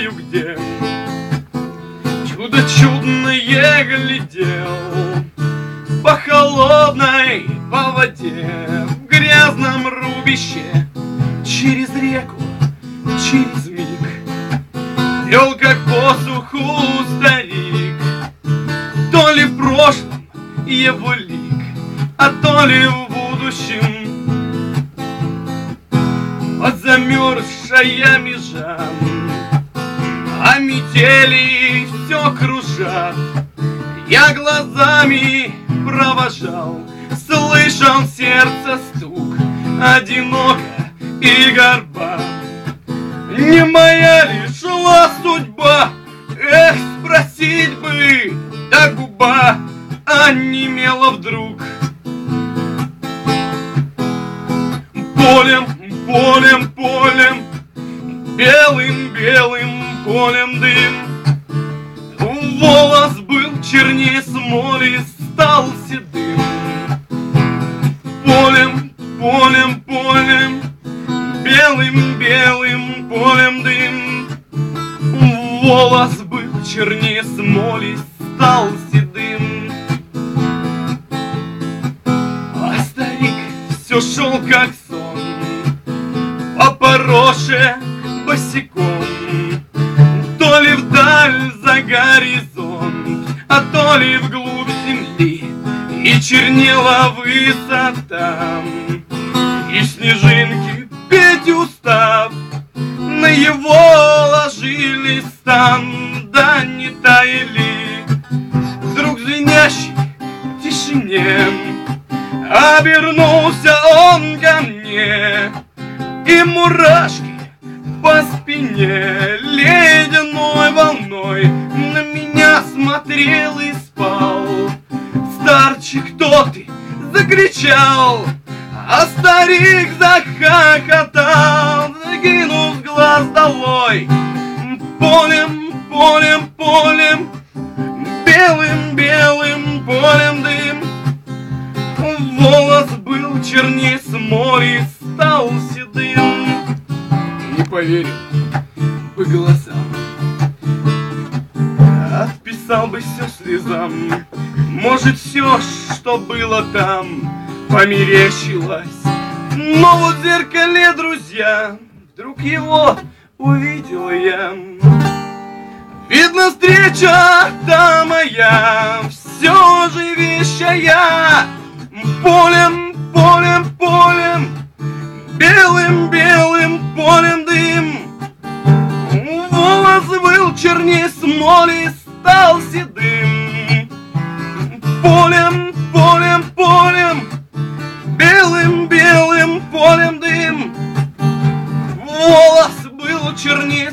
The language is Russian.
знаю где. Чудо чудное глядел по холодной, по воде, в грязном рубище, через реку, через миг. Вел как посуху старик, то ли в прошлом его лик, а то ли в будущем. Вот замерзшая межа, а метели все кружат. Я глазами провожал, слышал сердце стук, одиноко и горба. Не моя ли шла судьба? Эх, спросить бы, да губа онемела вдруг. Полем, полем, полем, белым-белым полем дым. Волос был чернее смоли, стал седым. Полем, полем, полем, белым-белым полем дым. Волос был чернее смоли, стал седым. А старик все шел как сон, по пороше босиком, то ли вдаль за горизонт, а то ли вглубь земли. И чернела высота, и снежинки петь устав на его ложились стан, да не таяли. Вдруг в звенящей тишине обернулся он ко мне, и мурашки по спине ледяной волной на меня смотрел и спал. Старчик, кто ты? Закричал, а старик захохотал, закинув глаз долой. Полем, полем, полем, белым-белым полем дым. Волос был чернее смоли, стал седым. Не поверил бы глазам, отписал бы все слезам. Может, все, что было там, померещилось. Но вот в зеркале, друзья, вдруг его увидел я. Видно, встреча та моя, все же вещая. Полем, полем, полем, белым-белым полем дым. Волос был чернее смоли, стал седым. Полем, полем, полем, белым-белым полем дым. Волос был чернее